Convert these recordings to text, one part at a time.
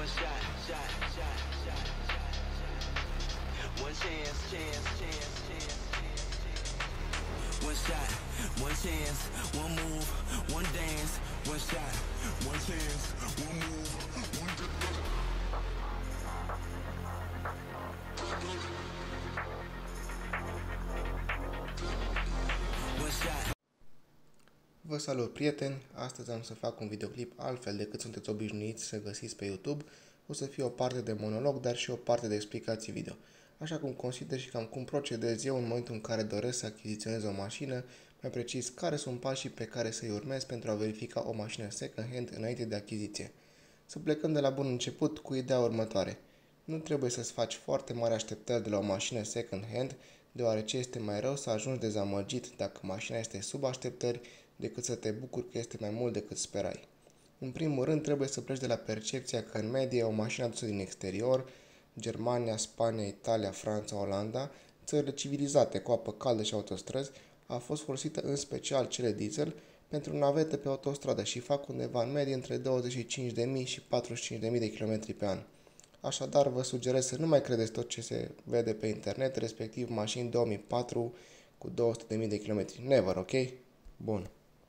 One shot, shot, shot, shot, shot, shot. One chance, chance, chance, chance, chance. One shot, one chance, one move, one dance. One shot, one chance, one move, one dance. One shot. Vă salut, prieteni! Astăzi am să fac un videoclip altfel decât sunteți obișnuiți să găsiți pe YouTube. O să fie o parte de monolog, dar și o parte de explicații video. Așa cum consider și cam cum procedez eu în momentul în care doresc să achiziționez o mașină, mai precis care sunt pașii pe care să-i urmez pentru a verifica o mașină second hand înainte de achiziție. Să plecăm de la bun început cu ideea următoare. Nu trebuie să-ți faci foarte mari așteptări de la o mașină second hand, deoarece este mai rău să ajungi dezamăgit dacă mașina este sub așteptări decât să te bucuri că este mai mult decât sperai. În primul rând, trebuie să pleci de la percepția că în medie o mașină adusă din exterior, Germania, Spania, Italia, Franța, Olanda, țările civilizate cu apă caldă și autostrăzi, a fost folosită în special cele diesel pentru navete pe autostradă și fac undeva în medie între 25.000 și 45.000 de km pe an. Așadar, vă sugerez să nu mai credeți tot ce se vede pe internet, respectiv mașini 2004 cu 200.000 de km. Never, ok? Bun.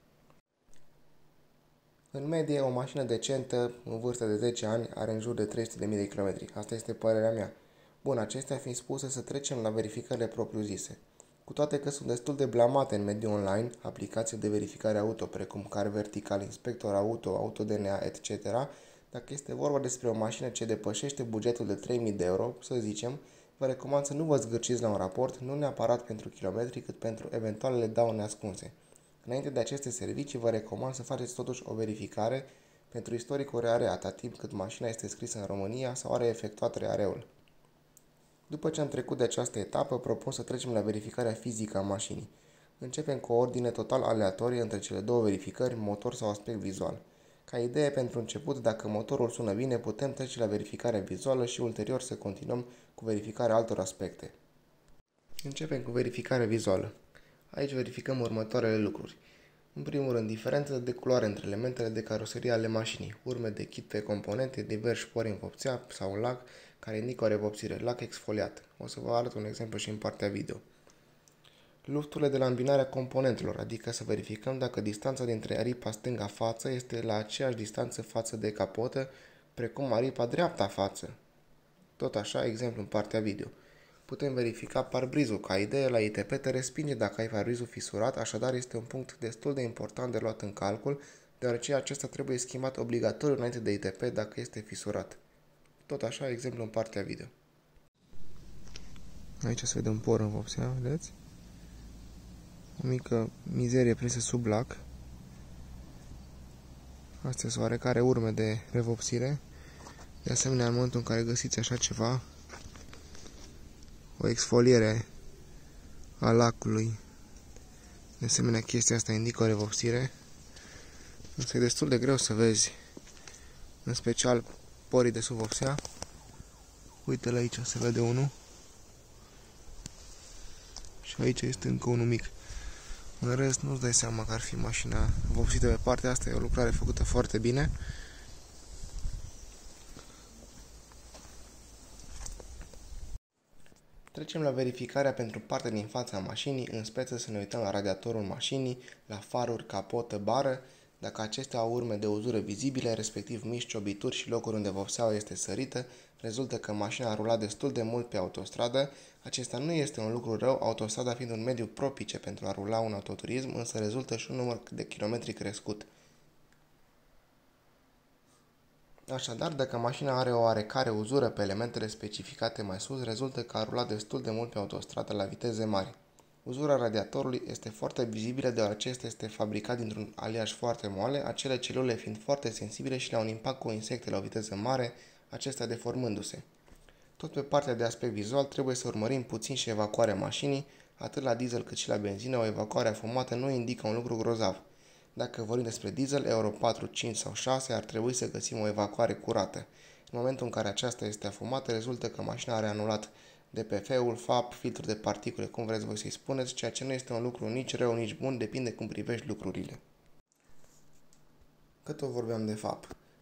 În medie, o mașină decentă, în vârstă de 10 ani, are în jur de 300.000 de km. Asta este părerea mea. Bun, acestea fiind spuse, să trecem la verificările propriu-zise. Cu toate că sunt destul de blamate în mediul online, aplicații de verificare auto, precum Car Vertical, Inspector Auto, AutoDNA, etc., dacă este vorba despre o mașină ce depășește bugetul de 3.000 de euro, să zicem, vă recomand să nu vă zgârciți la un raport, nu neapărat pentru kilometri, cât pentru eventualele daune ascunse. Înainte de aceste servicii, vă recomand să faceți totuși o verificare pentru istoricul RARE, atâta timp cât mașina este scrisă în România sau are efectuat RARE-ul. După ce am trecut de această etapă, propun să trecem la verificarea fizică a mașinii. Începem cu o ordine total aleatorie între cele două verificări, motor sau aspect vizual. Ca idee pentru început, dacă motorul sună bine, putem trece la verificarea vizuală și ulterior să continuăm cu verificarea altor aspecte. Începem cu verificarea vizuală. Aici verificăm următoarele lucruri. În primul rând, diferența de culoare între elementele de caroserie ale mașinii, urme de kit pe componente, diversi pori în vopsea sau lac care indică o revopsire, lac exfoliat. O să vă arăt un exemplu și în partea video. Lufturile de la îmbinarea componentelor, adică să verificăm dacă distanța dintre aripa stânga față este la aceeași distanță față de capotă, precum aripa dreapta față. Tot așa, exemplu în partea video. Putem verifica parbrizul. Ca idee, la ITP te respinge dacă ai parbrizul fisurat, așadar este un punct destul de important de luat în calcul, deoarece acesta trebuie schimbat obligatoriu înainte de ITP dacă este fisurat. Tot așa, exemplu în partea video. Aici se vede un por în vopsea, vedeți? O mică mizerie prinsă sub lac. Astea sunt oarecare urme de revopsire. De asemenea, în momentul în care găsiți așa ceva, o exfoliere a lacului, de asemenea chestia asta indică o revopsire, însă e destul de greu să vezi, în special porii de sub vopsea. Uite-l aici, se vede unul și aici este încă unul mic. În rest nu-ți dai seama că ar fi mașina vopsită pe partea asta, e o lucrare făcută foarte bine. Trecem la verificarea pentru partea din fața mașinii, în speță să ne uităm la radiatorul mașinii, la faruri, capotă, bară, dacă acestea au urme de uzură vizibile, respectiv mici ciobituri și locuri unde vopseaua este sărită, rezultă că mașina a rulat destul de mult pe autostradă. Acesta nu este un lucru rău, autostrada fiind un mediu propice pentru a rula un autoturism, însă rezultă și un număr de kilometri crescut. Așadar, dacă mașina are o oarecare uzură pe elementele specificate mai sus, rezultă că a rulat destul de mult pe autostradă la viteze mari. Uzura radiatorului este foarte vizibilă deoarece este fabricat dintr-un aliaj foarte moale, acele celule fiind foarte sensibile și la un impact cu insecte la o viteză mare, acestea deformându-se. Tot pe partea de aspect vizual trebuie să urmărim puțin și evacuarea mașinii, atât la diesel cât și la benzină, o evacuare afumată nu indică un lucru grozav. Dacă vorbim despre diesel, Euro 4, 5 sau 6, ar trebui să găsim o evacuare curată. În momentul în care aceasta este afumată, rezultă că mașina are anulat DPF-ul, FAP, filtrul de particule, cum vreți voi să-i spuneți, ceea ce nu este un lucru nici rău, nici bun, depinde cum privești lucrurile. Cât o vorbeam de FAP.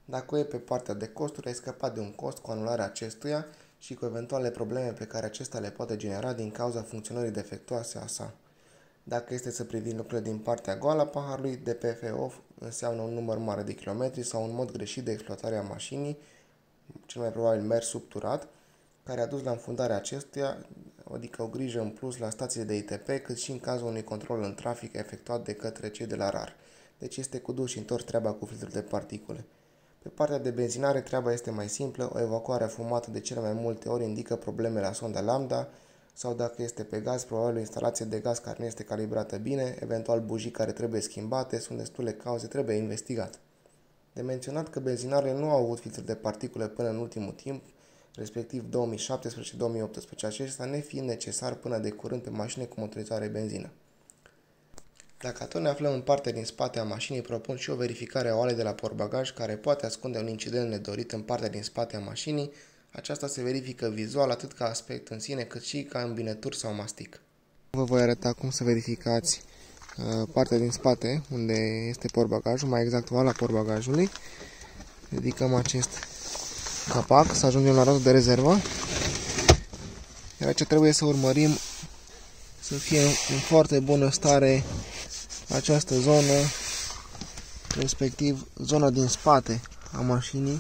Dacă o iei pe partea de costuri, ai scăpat de un cost cu anularea acestuia și cu eventuale probleme pe care acesta le poate genera din cauza funcționării defectuoase a sa. Dacă este să privim lucrurile din partea goală a paharului, DPF-ul înseamnă un număr mare de kilometri sau un mod greșit de exploatare a mașinii, cel mai probabil mers subturat, care a dus la înfundarea acestuia, adică o grijă în plus la stațiile de ITP, cât și în cazul unui control în trafic efectuat de către cei de la RAR. Deci este cu dus și întors treaba cu filtrul de particule. Pe partea de benzinare, treaba este mai simplă, o evacuare fumată de cele mai multe ori indică probleme la sonda lambda, sau dacă este pe gaz, probabil o instalație de gaz care nu este calibrată bine, eventual bujii care trebuie schimbate, sunt destule cauze, trebuie investigat. De menționat că benzinarele nu au avut filtre de particule până în ultimul timp, respectiv 2017-2018, acesta nefiind necesar până de curând pe mașini cu motorizare benzină. Dacă tot ne aflăm în partea din spate a mașinii, propun și o verificare a oalei de la portbagaj care poate ascunde un incident nedorit în partea din spate a mașinii. Aceasta se verifică vizual atât ca aspect în sine cât și ca îmbinături sau mastic. Vă voi arăta cum să verificați partea din spate unde este portbagajul, mai exact oala portbagajului. Ridicăm acest capac să ajungem la rodul de rezervă. Iar aici trebuie să urmărim să fie în foarte bună stare această zonă, respectiv zona din spate a mașinii.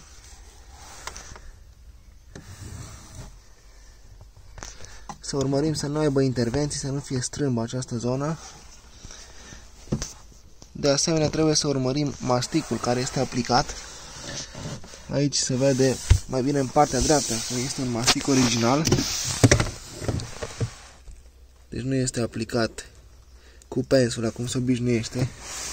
Să urmărim să nu aibă intervenții, să nu fie strâmbă această zonă. De asemenea, trebuie să urmărim masticul care este aplicat. Aici se vede mai bine în partea dreaptă că este un mastic original. Deci nu este aplicat cu pensula cum se obișnuiește.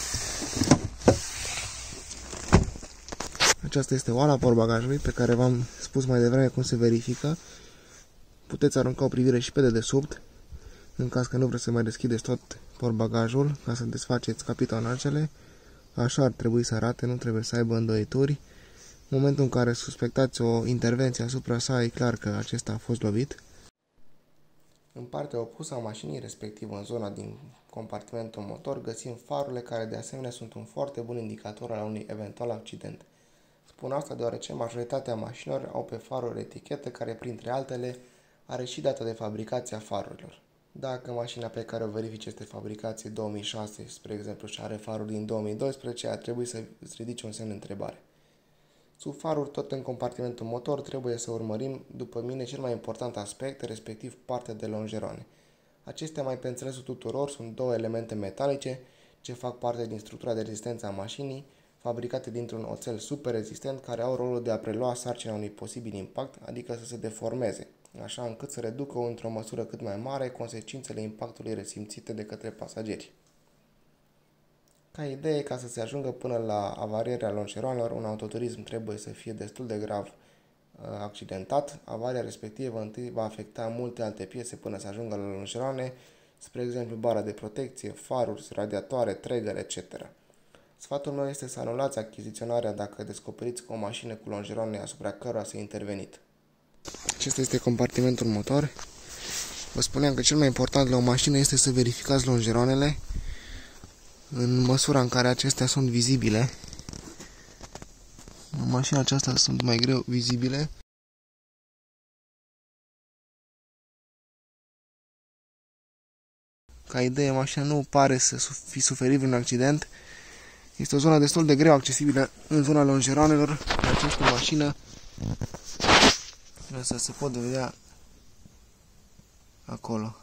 Aceasta este oala portbagajului pe care v-am spus mai devreme cum se verifică. Puteți arunca o privire și pe dedesubt, în caz că nu vreți să mai deschideți tot portbagajul ca să desfaceți capitonajele. Așa ar trebui să arate, nu trebuie să aibă îndoituri. În momentul în care suspectați o intervenție asupra sa, e clar că acesta a fost lovit. În partea opusă a mașinii, respectiv în zona din compartimentul motor, găsim farurile care de asemenea sunt un foarte bun indicator al unui eventual accident. Spun asta deoarece majoritatea mașinilor au pe faruri etichetă care, printre altele, are și data de fabricație a farurilor. Dacă mașina pe care o verifici este fabricație 2006, spre exemplu, și are faruri din 2012, ar trebui să îți ridici un semn de întrebare. Sub faruri, tot în compartimentul motor, trebuie să urmărim, după mine, cel mai important aspect, respectiv partea de longeroane. Acestea, mai pe înțelesul tuturor, sunt două elemente metalice ce fac parte din structura de rezistență a mașinii, fabricate dintr-un oțel super rezistent care au rolul de a prelua sarcina unui posibil impact, adică să se deformeze, așa încât să reducă într-o măsură cât mai mare consecințele impactului resimțite de către pasageri. Ca idee, ca să se ajungă până la avarierea longeroanelor, un autoturism trebuie să fie destul de grav accidentat. Avaria respectivă întâi va afecta multe alte piese până să ajungă la longeroane, spre exemplu bara de protecție, faruri, radiatoare, tregări, etc. Sfatul meu este să anulați achiziționarea dacă descoperiți că o mașină cu longeroane asupra cărora s-a intervenit. Acesta este compartimentul motor. Vă spuneam că cel mai important la o mașină este să verificați longeroanele în măsura în care acestea sunt vizibile. În mașina aceasta sunt mai greu vizibile. Ca idee, mașina nu pare să fi suferit vreun accident. Este o zonă destul de greu accesibilă în zona longeroanelor. Această mașină, însă se pot vedea acolo.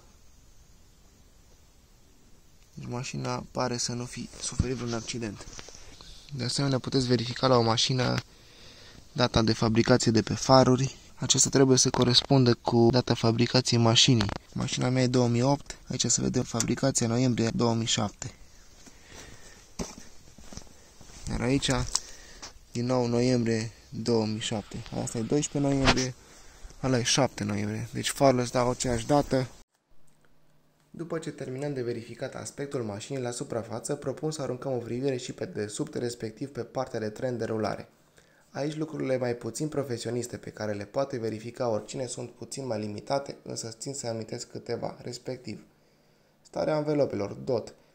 Deci mașina pare să nu fi suferit vreun accident. De asemenea, puteți verifica la o mașină data de fabricație de pe faruri. Acesta trebuie să corespundă cu data fabricației mașinii. Mașina mea e 2008, aici se vede fabricația noiembrie 2007. Iar aici, din nou, noiembrie 2007. Asta e 12 noiembrie, ăla e 7 noiembrie. Deci farurile îți dau aceeași dată. După ce terminăm de verificat aspectul mașinii la suprafață, propun să aruncăm o privire și pe dedesubt, respectiv pe partea de tren de rulare. Aici lucrurile mai puțin profesioniste pe care le poate verifica oricine sunt puțin mai limitate, însă țin să amintesc câteva, respectiv starea anvelopelor, DOT,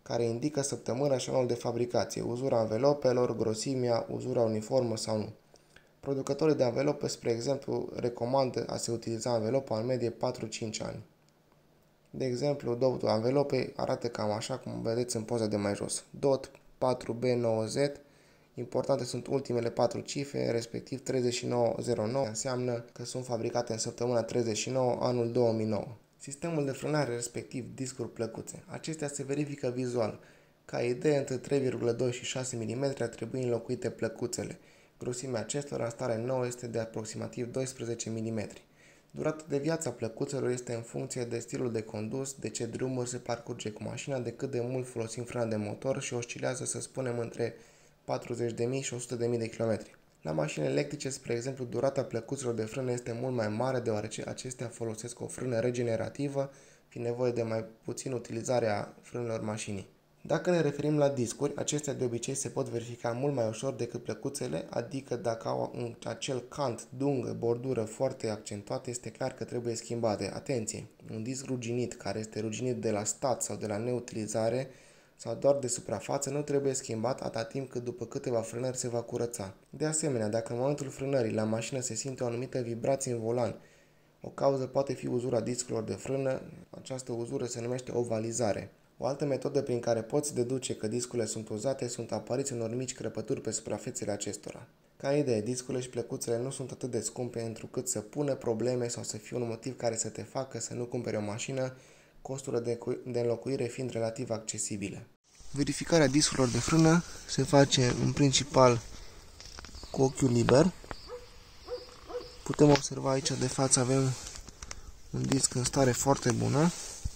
care indică săptămâna și anul de fabricație, uzura anvelopelor, grosimea, uzura uniformă sau nu. Producătorii de anvelope, spre exemplu, recomandă a se utiliza anvelopa în medie 4-5 ani. De exemplu, dotul anvelopei arată cam așa cum vedeți în poza de mai jos. DOT 4B9Z, importante sunt ultimele 4 cifre, respectiv 3909, înseamnă că sunt fabricate în săptămâna 39, anul 2009. Sistemul de frânare, respectiv discuri plăcuțe. Acestea se verifică vizual. Ca idee, între 3,2 și 6 mm ar trebui înlocuite plăcuțele. Grosimea acestora în stare nouă este de aproximativ 12 mm. Durata de viață a plăcuțelor este în funcție de stilul de condus, de ce drumuri se parcurge cu mașina, de cât de mult folosim frâna de motor și oscilează, să spunem, între 40.000 și 100.000 de km. La mașini electrice, spre exemplu, durata plăcuțelor de frână este mult mai mare, deoarece acestea folosesc o frână regenerativă, fiind nevoie de mai puțin utilizare a frânelor mașinii. Dacă ne referim la discuri, acestea de obicei se pot verifica mult mai ușor decât plăcuțele, adică dacă au acel cant, dungă, bordură foarte accentuată, este clar că trebuie schimbate. Atenție! Un disc ruginit, care este ruginit de la stat sau de la neutilizare sau doar de suprafață, nu trebuie schimbat atâta timp cât după câteva frânări se va curăța. De asemenea, dacă în momentul frânării la mașină se simte o anumită vibrație în volan, o cauză poate fi uzura discurilor de frână, această uzură se numește ovalizare. O altă metodă prin care poți deduce că discurile sunt uzate sunt apariții unor mici crăpături pe suprafețele acestora. Ca idee, discurile și plăcuțele nu sunt atât de scumpe întrucât să pună probleme sau să fie un motiv care să te facă să nu cumperi o mașină, costurile de înlocuire fiind relativ accesibile. Verificarea discurilor de frână se face în principal cu ochiul liber. Putem observa aici de față avem un disc în stare foarte bună.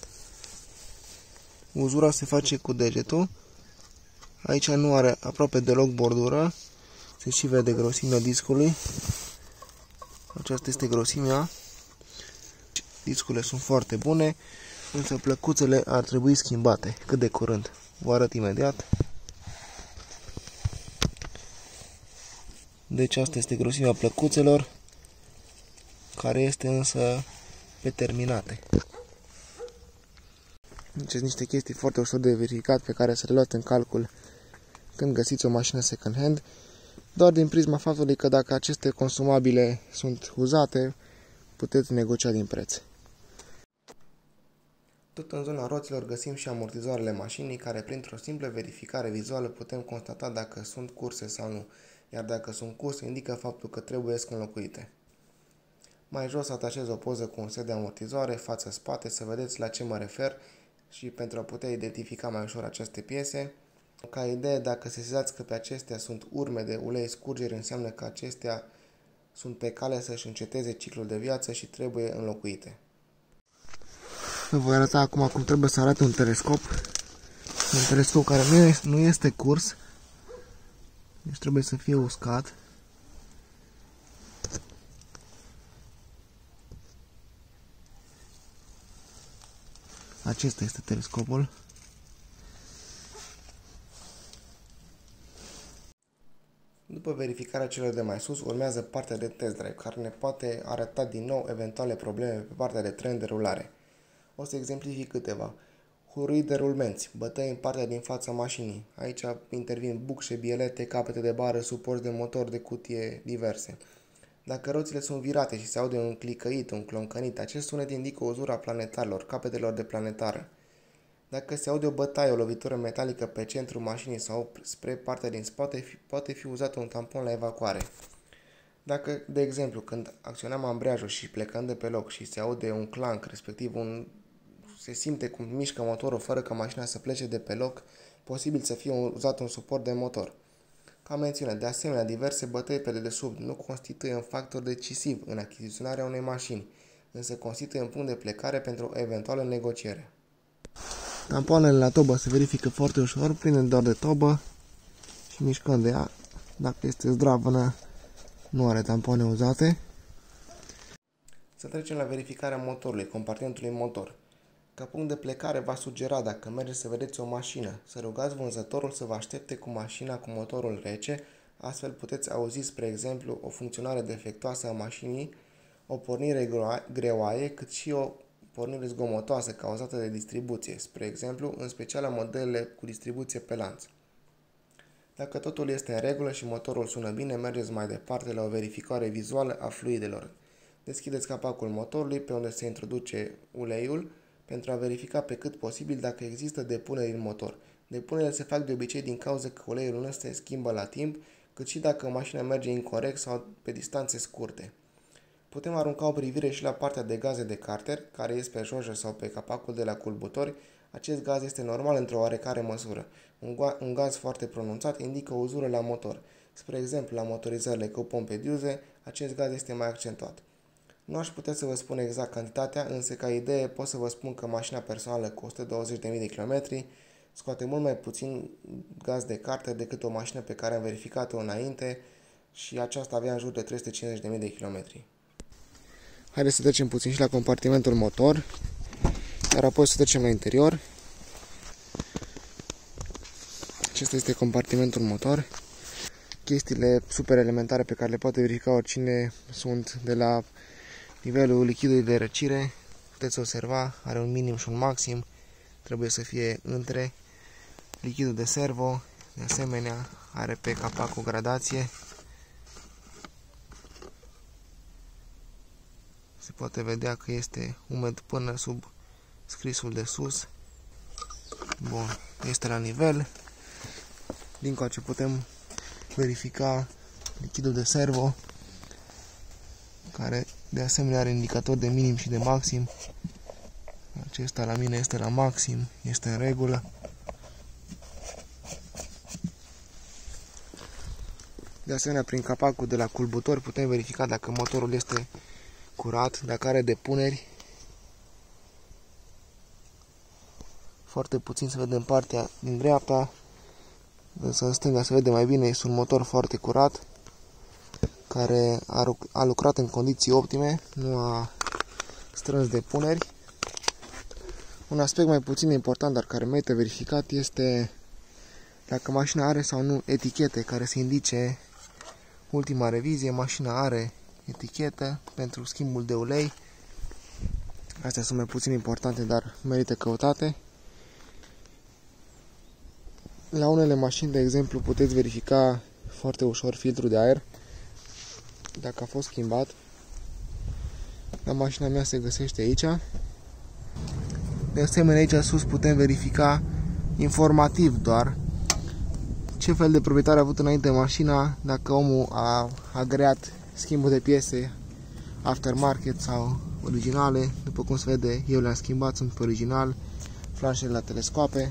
Uzura se face cu degetul. Aici nu are aproape deloc bordură. Se și vede grosimea discului. Aceasta este grosimea. Discurile sunt foarte bune, însă plăcuțele ar trebui schimbate cât de curând. Vă arăt imediat. Deci asta este grosimea plăcuțelor, care este însă pe terminate. Deci sunt niște chestii foarte ușor de verificat pe care să le luați în calcul când găsiți o mașină second hand, doar din prisma faptului că dacă aceste consumabile sunt uzate, puteți negocia din preț. Tot în zona roților găsim și amortizoarele mașinii, care printr-o simplă verificare vizuală putem constata dacă sunt curse sau nu, iar dacă sunt curse indică faptul că trebuie înlocuite. Mai jos atașez o poză cu un set de amortizoare față-spate să vedeți la ce mă refer și pentru a putea identifica mai ușor aceste piese. Ca idee, dacă sesizați că pe acestea sunt urme de ulei scurgeri, înseamnă că acestea sunt pe cale să-și înceteze ciclul de viață și trebuie înlocuite. Vă voi arăta acum cum trebuie să arate un telescop. Un telescop care nu este curs, deci trebuie să fie uscat. Acesta este telescopul. După verificarea celor de mai sus, urmează partea de test drive, care ne poate arăta din nou eventuale probleme pe partea de tren de rulare. O să exemplific câteva. Hurui de rulmenți, bătăi în partea din fața mașinii. Aici intervin bucșe, bielete, capete de bară, suporți de motor, de cutie diverse. Dacă roțile sunt virate și se aude un clicăit, un cloncănit, acest sunet indică uzura planetarilor, capetelor de planetară. Dacă se aude o bătaie, o lovitură metalică pe centrul mașinii sau spre partea din spate, poate fi uzat un tampon la evacuare. Dacă, de exemplu, când acționăm ambreiajul și plecăm de pe loc și se aude un clank, respectiv se simte cum mișcă motorul fără ca mașina să plece de pe loc, posibil să fie uzat un suport de motor. Ca menționat, de asemenea, diverse bătăi pe dedesubt nu constituie un factor decisiv în achiziționarea unei mașini, însă constituie un punct de plecare pentru o eventuală negociere. Tampoanele la tobă se verifică foarte ușor, prindem doar de tobă și mișcând de ea. Dacă este zdravănă, nu are tampoane uzate. Să trecem la verificarea motorului, compartimentului motor. Ca punct de plecare va sugera, dacă mergeți să vedeți o mașină, să rugați vânzătorul să vă aștepte cu mașina cu motorul rece, astfel puteți auzi, spre exemplu, o funcționare defectuoasă a mașinii, o pornire greoaie, cât și o pornire zgomotoase cauzate de distribuție, spre exemplu, în special la modelele cu distribuție pe lanț. Dacă totul este în regulă și motorul sună bine, mergeți mai departe la o verificare vizuală a fluidelor. Deschideți capacul motorului pe unde se introduce uleiul pentru a verifica pe cât posibil dacă există depuneri în motor. Depunerile se fac de obicei din cauza că uleiul nu se schimbă la timp, cât și dacă mașina merge incorect sau pe distanțe scurte. Putem arunca o privire și la partea de gaze de carter, care este pe jojă sau pe capacul de la culbutori. Acest gaz este normal într-o oarecare măsură. Un gaz foarte pronunțat indică o uzură la motor. Spre exemplu, la motorizările cu pompe diesel, acest gaz este mai accentuat. Nu aș putea să vă spun exact cantitatea, însă ca idee pot să vă spun că mașina personală cu 120.000 de km scoate mult mai puțin gaz de carter decât o mașină pe care am verificat-o înainte și aceasta avea în jur de 350.000 de km. Haideți să trecem puțin și la compartimentul motor, iar apoi să trecem la interior. Acesta este compartimentul motor. Chestiile super elementare pe care le poate verifica oricine sunt de la nivelul lichidului de răcire. Puteți observa, are un minim și un maxim, trebuie să fie între. Lichidul de servo, de asemenea, are pe capac o gradație. Se poate vedea că este umed până sub scrisul de sus. Bun, este la nivel. Dincoace putem verifica lichidul de servo, care de asemenea are indicator de minim și de maxim. Acesta la mine este la maxim, este în regulă. De asemenea, prin capacul de la culbutor putem verifica dacă motorul este curat, dacă are depuneri. Foarte puțin se vede în partea din dreapta, însă în stânga se vede mai bine. Este un motor foarte curat, care a lucrat în condiții optime, nu a strâns depuneri. Un aspect mai puțin important, dar care merită verificat, este dacă mașina are sau nu etichete care să indice ultima revizie. Mașina are etichetă pentru schimbul de ulei. Astea sunt mai puțin importante, dar merită căutate. La unele mașini, de exemplu, puteți verifica foarte ușor filtrul de aer, dacă a fost schimbat. La mașina mea se găsește aici. De asemenea, aici sus putem verifica informativ doar ce fel de proprietar a avut înainte mașina, dacă omul a agreat schimbul de piese aftermarket sau originale. După cum se vede, eu le-am schimbat, sunt pe original, flanșele la telescoape.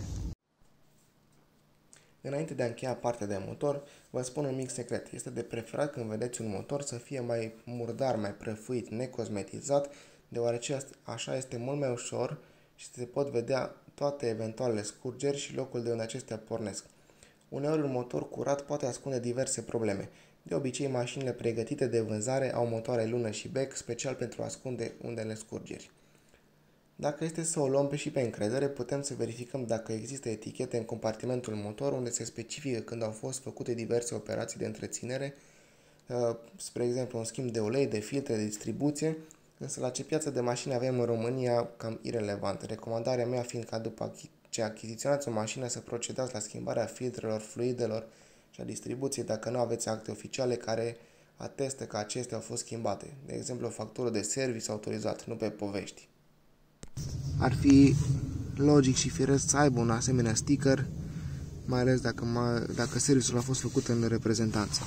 Înainte de a încheia partea de motor, vă spun un mic secret. Este de preferat când vedeți un motor să fie mai murdar, mai prăfuit, necosmetizat, deoarece așa este mult mai ușor și se pot vedea toate eventualele scurgeri și locul de unde acestea pornesc. Uneori un motor curat poate ascunde diverse probleme. De obicei, mașinile pregătite de vânzare au motoare lună și bec, special pentru a ascunde undele scurgeri. Dacă este să o luăm și pe încredere, putem să verificăm dacă există etichete în compartimentul motor unde se specifică când au fost făcute diverse operații de întreținere, spre exemplu un schimb de ulei, de filtre, de distribuție, însă la ce piață de mașini avem în România cam irelevant. Recomandarea mea fiind ca după ce achiziționați o mașină să procedați la schimbarea filtrelor, fluidelor și a distribuției dacă nu aveți acte oficiale care atestă că acestea au fost schimbate, de exemplu o factură de serviciu autorizat, nu pe povești. Ar fi logic și firesc să aibă un asemenea sticker, mai ales dacă serviciul a fost făcut în reprezentanță.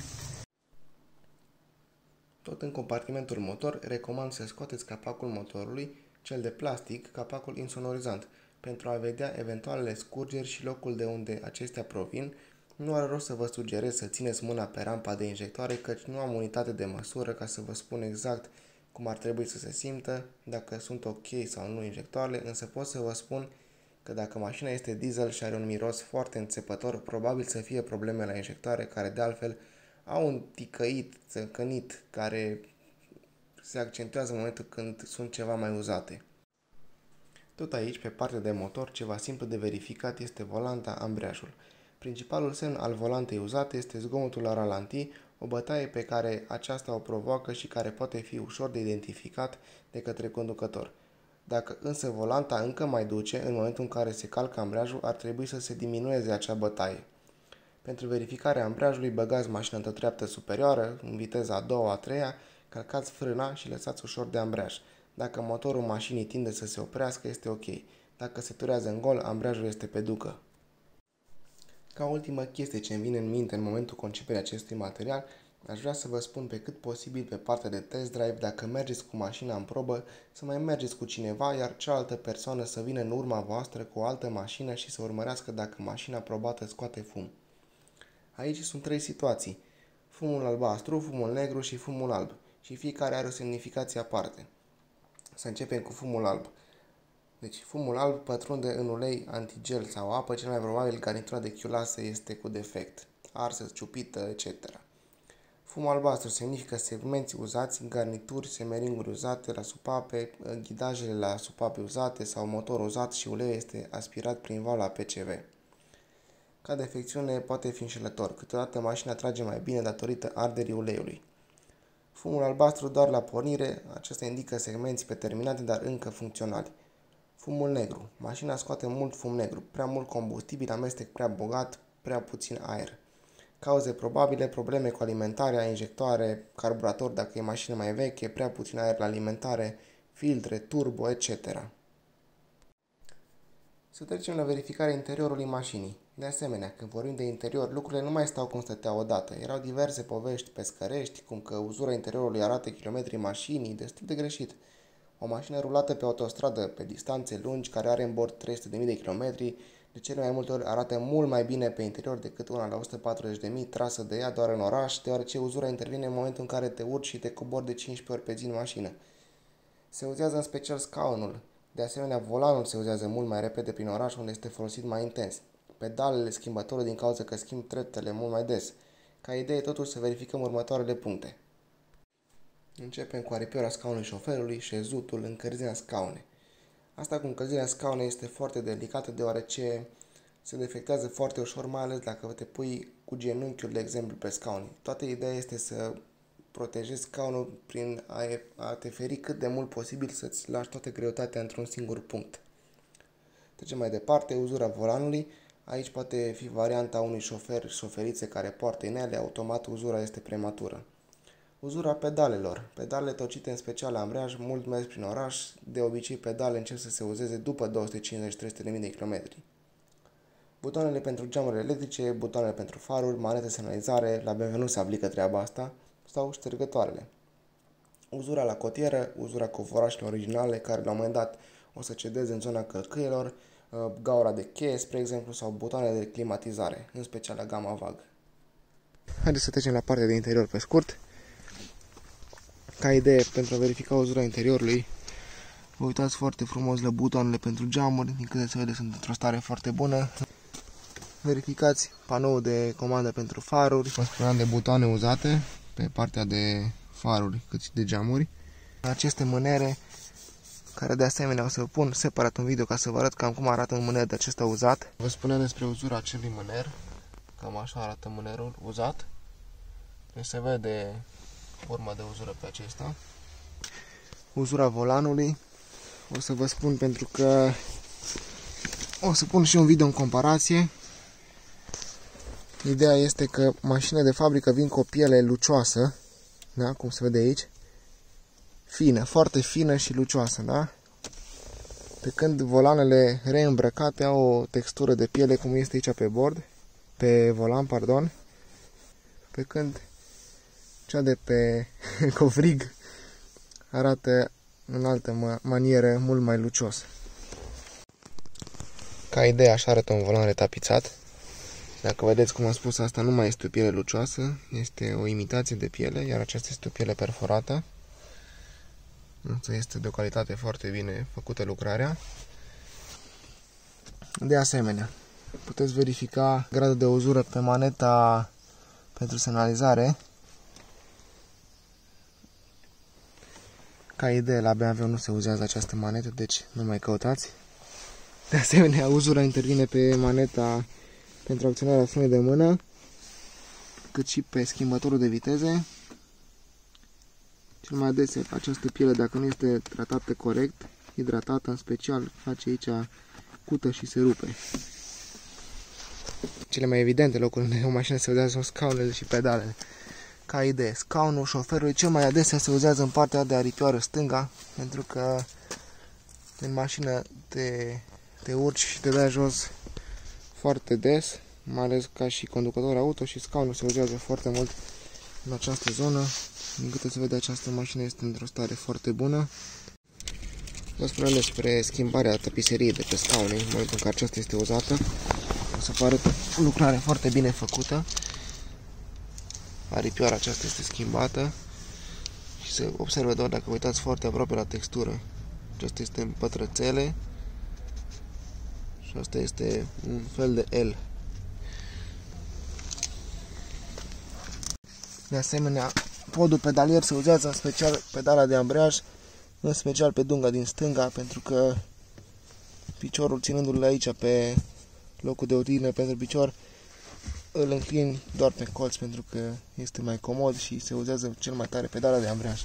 Tot în compartimentul motor, recomand să scoateți capacul motorului, cel de plastic, capacul insonorizant, pentru a vedea eventualele scurgeri și locul de unde acestea provin. Nu are rost să vă sugerez să țineți mâna pe rampa de injectoare, căci nu am unitate de măsură ca să vă spun exact cum ar trebui să se simtă, dacă sunt ok sau nu injectoarele, însă pot să vă spun că dacă mașina este diesel și are un miros foarte înțepător, probabil să fie probleme la injectoare, care de altfel au un ticăit, țăncănit, care se accentuează în momentul când sunt ceva mai uzate. Tot aici, pe partea de motor, ceva simplu de verificat este volanta, ambreiajul. Principalul semn al volantei uzate este zgomotul la ralanti, o bătaie pe care aceasta o provoacă și care poate fi ușor de identificat de către conducător. Dacă însă volanta încă mai duce, în momentul în care se calcă ambreiajul, ar trebui să se diminueze acea bătaie. Pentru verificarea ambreiajului, băgați mașina într-o treaptă superioară, în viteza a doua, a treia, calcați frâna și lăsați ușor de ambreiaj. Dacă motorul mașinii tinde să se oprească, este ok. Dacă se turează în gol, ambreiajul este pe ducă. Ca ultimă chestie ce îmi vine în minte în momentul conceperii acestui material, aș vrea să vă spun pe cât posibil pe partea de test drive, dacă mergeți cu mașina în probă, să mai mergeți cu cineva, iar cealaltă persoană să vină în urma voastră cu o altă mașină și să urmărească dacă mașina probată scoate fum. Aici sunt 3 situații: fumul albastru, fumul negru și fumul alb, și fiecare are o semnificație aparte. Să începem cu fumul alb. Deci fumul alb pătrunde în ulei, antigel sau apă, cel mai probabil garnitura de chiulasă este cu defect, arsă, ciupită, etc. Fumul albastru semnifică segmenți uzați, garnituri, semeringuri uzate la supape, ghidajele la supape uzate sau motor uzat și uleiul este aspirat prin valva PCV. Ca defecțiune poate fi înșelător, câteodată mașina trage mai bine datorită arderii uleiului. Fumul albastru doar la pornire, acesta indică segmenți pe terminate, dar încă funcționali. Fumul negru. Mașina scoate mult fum negru, prea mult combustibil, amestec prea bogat, prea puțin aer. Cauze probabile: probleme cu alimentarea, injectoare, carburator dacă e mașină mai veche, prea puțin aer la alimentare, filtre, turbo, etc. Să trecem la verificarea interiorului mașinii. De asemenea, când vorbim de interior, lucrurile nu mai stau cum stăteau odată. Erau diverse povești pescărești, cum că uzura interiorului arată kilometrii mașinii, destul de greșit. O mașină rulată pe autostradă pe distanțe lungi, care are în bord 300.000 de kilometri, de cele mai multe ori arată mult mai bine pe interior decât una la 140.000 trasă de ea doar în oraș, deoarece uzura intervine în momentul în care te urci și te cobori de 15 ori pe zi în mașină. Se uzează în special scaunul. De asemenea, volanul se uzează mult mai repede prin oraș, unde este folosit mai intens. Pedalele, schimbătorul din cauza că schimb treptele mult mai des. Ca idee, totuși, să verificăm următoarele puncte. Începem cu aripioara scaunului șoferului, șezutul, încălzirea scaune. Asta cu încălzirea scaunei este foarte delicată, deoarece se defectează foarte ușor, mai ales dacă te pui cu genunchiul, de exemplu, pe scaun. Toată ideea este să protejezi scaunul prin a te feri cât de mult posibil, să-ți lași toată greutatea într-un singur punct. Trecem mai departe, uzura volanului. Aici poate fi varianta unui șoferițe care poartă inele, automat uzura este prematură. Uzura pedalelor. Pedalele tocite, în special la ambreiaj, mult mers prin oraș, de obicei pedalele încep să se uzeze după 250-300.000 de kilometri. Butoanele pentru geamurile electrice, butoanele pentru faruri, manete de semnalizare, la BMW nu se aplică treaba asta, sau ștergătoarele. Uzura la cotieră, uzura covorașelor originale, care la un moment dat o să cedeze în zona călcâielor, gaura de cheie, spre exemplu, sau butoanele de climatizare, în special la gama VAG. Haideți să trecem la partea de interior pe scurt. Ca idee, pentru a verifica uzura interiorului, vă uitați foarte frumos la butoanele pentru geamuri, din câte se vede sunt într-o stare foarte bună. Verificați panoul de comandă pentru faruri. Vă spuneam de butoane uzate pe partea de faruri cât și de geamuri. Aceste mânere, care de asemenea o să vă pun separat un video ca să vă arăt cam cum arată un mâner de acesta uzat. Vă spuneam despre uzura acelui mâner, cam așa arată mânerul uzat. Deci se vede forma de uzură pe acesta. Uzura volanului, o să vă spun pentru că o să pun și un video în comparație. Ideea este că mașinile de fabrică vin cu o piele lucioasă, da? Cum se vede aici, fină, foarte fină și lucioasă, da? Pe când volanele reîmbrăcate au o textură de piele cum este aici pe bord, pe volan, pardon, pe când cea de pe covrig arată în altă manieră mult mai lucios. Ca idee, așa arată un volan retapizat. Dacă vedeți, cum am spus, asta nu mai este o piele lucioasă, este o imitație de piele, iar aceasta este o piele perforată. Însă este de o calitate foarte bine făcută lucrarea. De asemenea, puteți verifica gradul de uzură pe maneta pentru semnalizare. Ca idee, la BMW nu se uzează această manetă, deci nu mai căutați. De asemenea, uzura intervine pe maneta pentru acționarea frânei de mână, cât și pe schimbătorul de viteze. Cel mai adesea această piele, dacă nu este tratată corect, hidratată, în special face aici cută și se rupe. Cele mai evidente locuri unde o mașină se uzează sunt scaunele și pedalele. Ca idee, scaunul șoferului cel mai adesea se uzează în partea de aripioară stânga, pentru că în mașină te urci și te dai jos foarte des, mai ales ca și conducător auto, și scaunul se uzează foarte mult în această zonă. Din câte se vede, această mașină este într-o stare foarte bună. Vă spunem despre schimbarea tapiseriei de pe scaune în momentul în care aceasta este uzată. O să vă arăt o lucrare foarte bine făcută. Aripioara aceasta este schimbată și se observă doar dacă uitați foarte aproape la textură. Aceasta este în pătrățele și asta este un fel de L. De asemenea, podul pedalier se uzează în special pedala de ambreiaj, în special pe dunga din stânga, pentru că piciorul, ținându-l aici pe locul de odihnă pentru picior, îl înclini doar pe colț pentru că este mai comod și se uzează cel mai tare pedala de ambreiaj.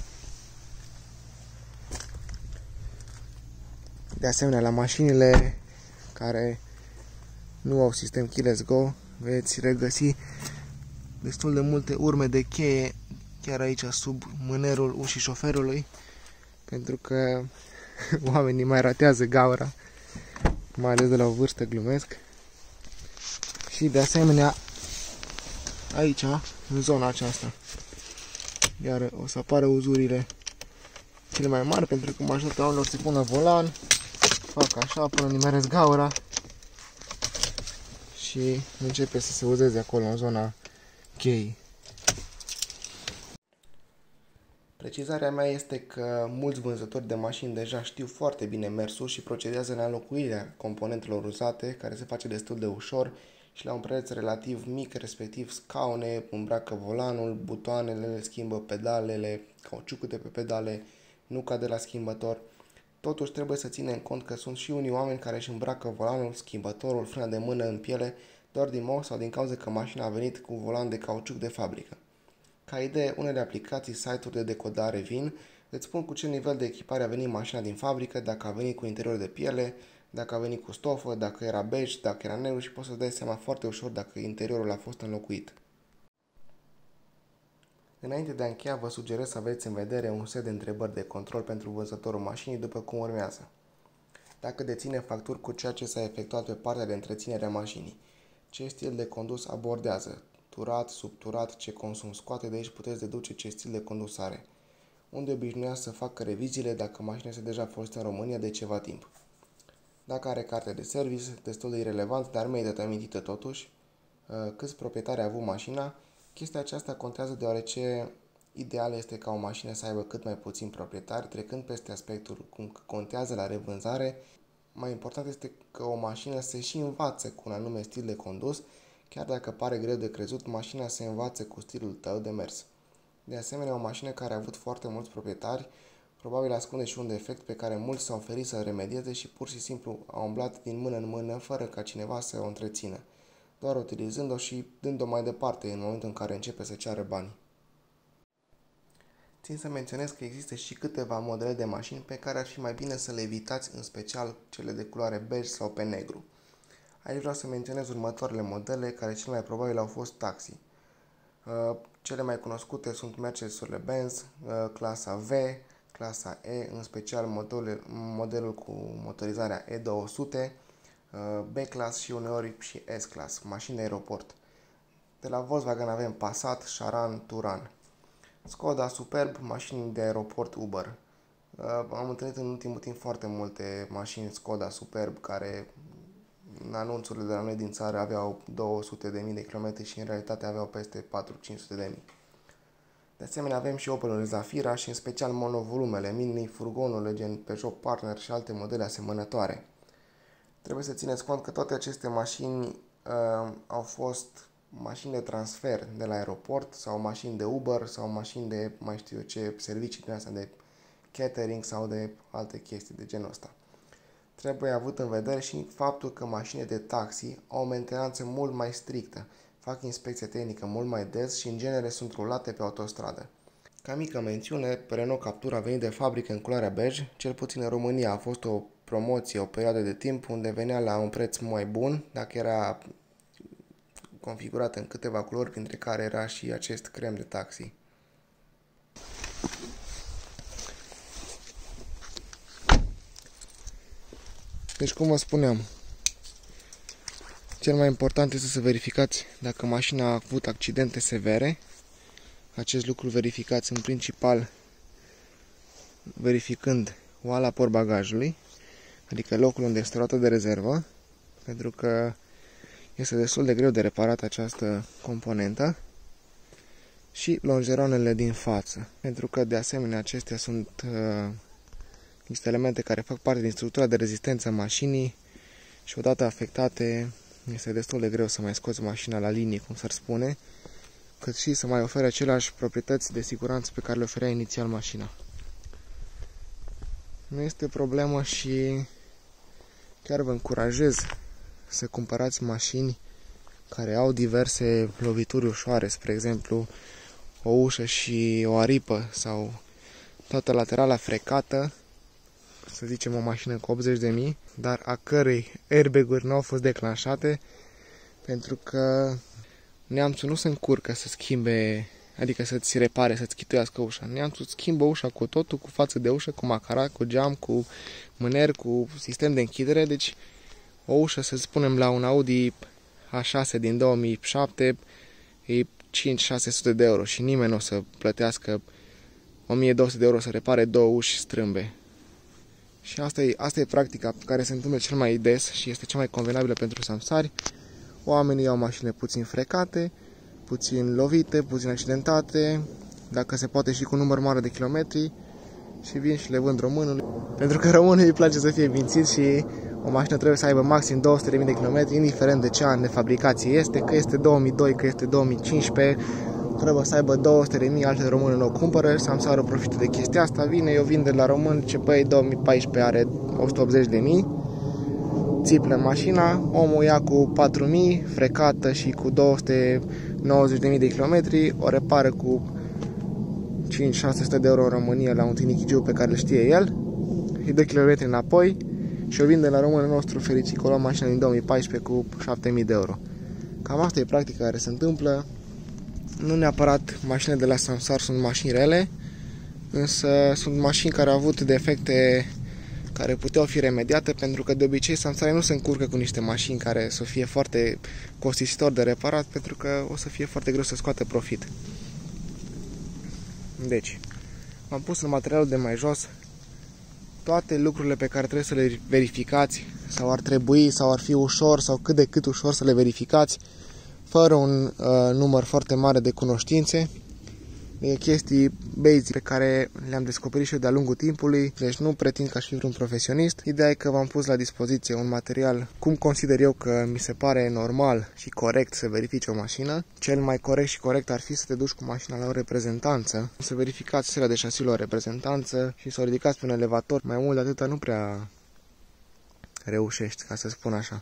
De asemenea, la mașinile care nu au sistem Keyless Go, veți regăsi destul de multe urme de cheie chiar aici sub mânerul ușii șoferului, pentru că oamenii mai ratează gaura, mai ales de la o vârstă, glumesc. Și de asemenea aici, în zona aceasta, iar o să apară uzurile cele mai mari, pentru că majoritatea oamenilor se pun la volan, fac așa până nimeresc gaura și începe să se uzeze acolo în zona cheii. Precizarea mea este că mulți vânzători de mașini deja știu foarte bine mersul și procedează la înlocuirea componentelor uzate, care se face destul de ușor și la un preț relativ mic, respectiv scaune, îmbracă volanul, butoanele le schimbă, pedalele, cauciucul de pe pedale nu cade la schimbător. Totuși trebuie să ținem cont că sunt și unii oameni care își îmbracă volanul, schimbătorul, frâna de mână în piele, doar din moc sau din cauza că mașina a venit cu volan de cauciuc de fabrică. Ca idee, unele aplicații, site-uri de decodare vin, îți spun cu ce nivel de echipare a venit mașina din fabrică, dacă a venit cu interior de piele, dacă a venit cu stofă, dacă era bej, dacă era negru, și poți să-ți dai seama foarte ușor dacă interiorul a fost înlocuit. Înainte de a încheia, vă sugerez să aveți în vedere un set de întrebări de control pentru vânzătorul mașinii, după cum urmează. Dacă deține facturi cu ceea ce s-a efectuat pe partea de întreținere a mașinii, ce stil de condus abordează, turat, subturat, ce consum scoate, de aici puteți deduce ce stil de condus are. Unde obișnuia să facă reviziile dacă mașina este deja folosită în România de ceva timp. Dacă are carte de service, destul de irelevant, dar merită amintită totuși. Câți proprietari a avut mașina. Chestia aceasta contează deoarece ideal este ca o mașină să aibă cât mai puțini proprietari, trecând peste aspectul cum contează la revânzare. Mai important este că o mașină se și învață cu un anume stil de condus. Chiar dacă pare greu de crezut, mașina se învață cu stilul tău de mers. De asemenea, o mașină care a avut foarte mulți proprietari probabil ascunde și un defect pe care mulți s-au oferit să-l remedieze și pur și simplu au umblat din mână în mână fără ca cineva să o întrețină, doar utilizând-o și dând-o mai departe în momentul în care începe să ceară bani. Țin să menționez că există și câteva modele de mașini pe care ar fi mai bine să le evitați, în special cele de culoare bej sau pe negru. Aici vreau să menționez următoarele modele care cel mai probabil au fost taxi. Cele mai cunoscute sunt Mercedes-urile Benz, clasa V, clasa E, în special modelul cu motorizarea E200, B-Class și uneori și S-Class, mașini de aeroport. De la Volkswagen avem Passat, Charan, Touran. Skoda Superb, mașini de aeroport Uber. Am întâlnit în ultimul timp foarte multe mașini Skoda Superb care în anunțurile de la noi din țară aveau 200.000 de km și în realitate aveau peste 400-500.000. De asemenea avem și Opel Zafira și în special monovolumele, mini, furgonurile gen Peugeot Partner și alte modele asemănătoare. Trebuie să țineți cont că toate aceste mașini au fost mașini de transfer de la aeroport sau mașini de Uber sau mașini de mai știu eu ce servicii din astea de catering sau de alte chestii de genul ăsta. Trebuie avut în vedere și faptul că mașinile de taxi au o mentenanță mult mai strictă, fac inspecție tehnică mult mai des și în genere sunt rulate pe autostradă. Ca mică mențiune, Renault Captur a venit de fabrică în culoarea bej, cel puțin în România a fost o promoție, o perioadă de timp unde venea la un preț mai bun, dacă era configurat în câteva culori, printre care era și acest crem de taxi. Deci, cum vă spuneam, cel mai important este să verificați dacă mașina a avut accidente severe. Acest lucru verificați în principal verificând oala portbagajului, adică locul unde este roata de rezervă, pentru că este destul de greu de reparat această componentă, și longeronele din față, pentru că de asemenea acestea sunt niște elemente care fac parte din structura de rezistență a mașinii și odată afectate este destul de greu să mai scoți mașina la linie, cum s-ar spune, cât și să mai ofere aceleași proprietăți de siguranță pe care le oferea inițial mașina. Nu este problemă și chiar vă încurajez să cumpărați mașini care au diverse lovituri ușoare, spre exemplu o ușă și o aripă sau toată laterala frecată, să zicem o mașină cu 80.000, dar a cărei airbag-uri nu au fost declanșate, pentru că neamțul nu se încurcă să schimbe, adică să-ți repare, să-ți chituiască ușa. Neamțul schimbă ușa cu totul, cu față de ușă, cu macara, cu geam, cu mâner, cu sistem de închidere. Deci o ușă, să spunem, la un Audi A6 din 2007 e 5-600 de euro și nimeni nu o să plătească 1200 de euro să repare două uși strâmbe. Și asta e practica care se întâmplă cel mai des și este cea mai convenabilă pentru samsari. Oamenii au mașini puțin frecate, puțin lovite, puțin accidentate, dacă se poate și cu număr mare de kilometri, și vin și le vând românului. Pentru că românului îi place să fie mințit și o mașină trebuie să aibă maxim 200.000 de kilometri, indiferent de ce an de fabricație este, că este 2002, că este 2015, trebuie să aibă 200.000, alte români nu o cumpără, samsarul profită de chestia asta, vine, eu vin de la român, ce băi, 2014 are 180.000, țiplă mașina, omul ia cu 4.000, frecată și cu 290.000 de kilometri, o repară cu 5-600 de euro în România la un tinichigiu pe care îl știe el, îi dă kilometri înapoi și o vinde la românul nostru fericit că o lua mașina din 2014 cu 7.000 de euro. Cam asta e practica care se întâmplă. Nu neapărat mașinile de la Samsar sunt mașini rele, însă sunt mașini care au avut defecte care puteau fi remediate, pentru că de obicei Samsar nu se încurcă cu niște mașini care să fie foarte costisitor de reparat, pentru că o să fie foarte greu să scoată profit. Deci, am pus în materialul de mai jos toate lucrurile pe care trebuie să le verificați, sau ar trebui, sau ar fi ușor, sau cât de cât ușor să le verificați, fără un număr foarte mare de cunoștințe, de chestii basic pe care le-am descoperit și eu de-a lungul timpului, deci nu pretind că aș fi vreun profesionist. Ideea e că v-am pus la dispoziție un material cum consider eu că mi se pare normal și corect să verifici o mașină. Cel mai corect și corect ar fi să te duci cu mașina la o reprezentanță, să verificați seria de șasiu la o reprezentanță și să o ridicați pe un elevator. Mai mult de atâta nu prea reușești, ca să spun așa.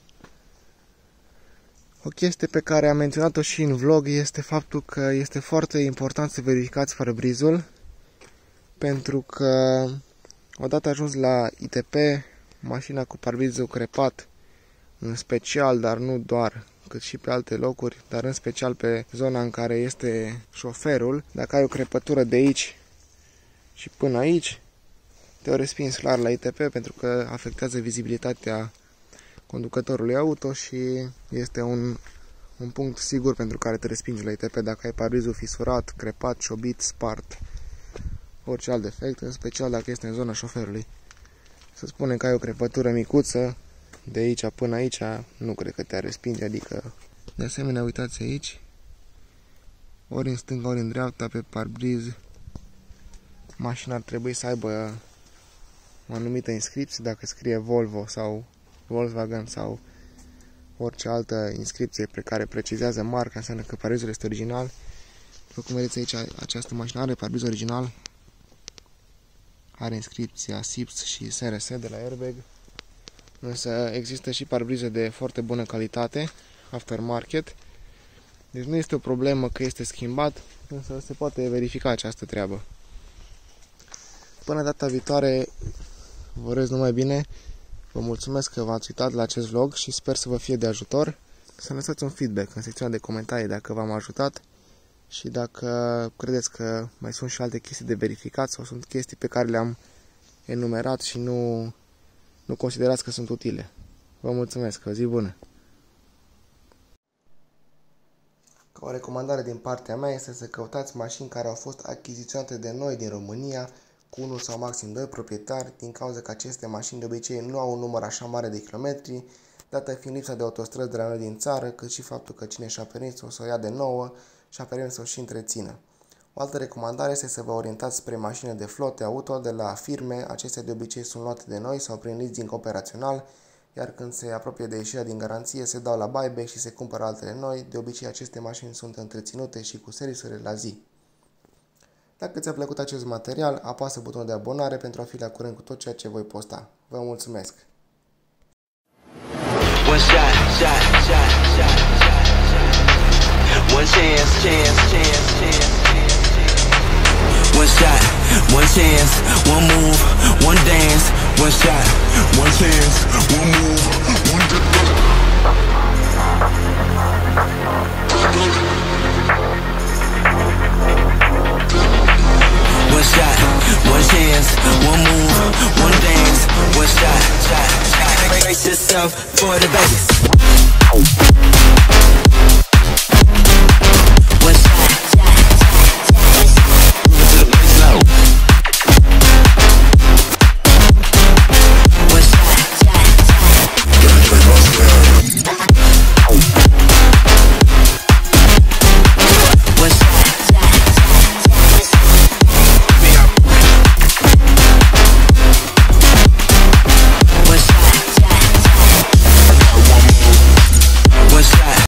O chestie pe care am menționat-o și în vlog este faptul că este foarte important să verificați parbrizul, pentru că odată ajuns la ITP, mașina cu parbrizul crepat, în special, dar nu doar, cât și pe alte locuri, dar în special pe zona în care este șoferul, dacă ai o crepătură de aici și până aici, te-o respingi clar la ITP, pentru că afectează vizibilitatea conducătorului auto și este un punct sigur pentru care te respingi la ITP dacă ai parbrizul fisurat, crepat, ciobit, spart, orice alt defect, în special dacă este în zona șoferului. Să spunem că ai o crepătură micuță, de aici până aici, nu cred că te-ar respinge, adică... De asemenea, uitați aici, ori în stânga, ori în dreapta, pe parbriz, mașina ar trebui să aibă o anumită inscripție, dacă scrie Volvo sau Volkswagen sau orice altă inscripție pe care precizează marca, înseamnă că parbrizul este original. După cum vedeți aici, această mașină are parbriz original, are inscripția SIPS și SRS de la Airbag, însă există și parbrize de foarte bună calitate, aftermarket, deci nu este o problemă că este schimbat, însă se poate verifica această treabă. Până data viitoare, vă urez numai bine, vă mulțumesc că v-ați uitat la acest vlog și sper să vă fie de ajutor. Să lăsați un feedback în secțiunea de comentarii dacă v-am ajutat și dacă credeți că mai sunt și alte chestii de verificat sau sunt chestii pe care le-am enumerat și nu considerați că sunt utile. Vă mulțumesc, o zi bună! Ca o recomandare din partea mea este să căutați mașini care au fost achiziționate de noi din România cu 1 sau maxim 2 proprietari, din cauza că aceste mașini de obicei nu au un număr așa mare de kilometri, dată fiind lipsa de autostrăzi de la noi din țară, cât și faptul că cine și-a permis o să o ia de nouă și-a permis să o și întrețină. O altă recomandare este să vă orientați spre mașini de flote auto de la firme, acestea de obicei sunt luate de noi sau prin leasing operațional, iar când se apropie de ieșirea din garanție se dau la buyback și se cumpără altele noi, de obicei aceste mașini sunt întreținute și cu serviciurile la zi. Dacă ți-a plăcut acest material, apasă butonul de abonare pentru a fi la curent cu tot ceea ce voi posta. Vă mulțumesc! One shot, one chance, one move, one dance. One shot, one chance, one move, one dance. One shot, one chance, one move, one dance. One shot, brace yourself for the bass.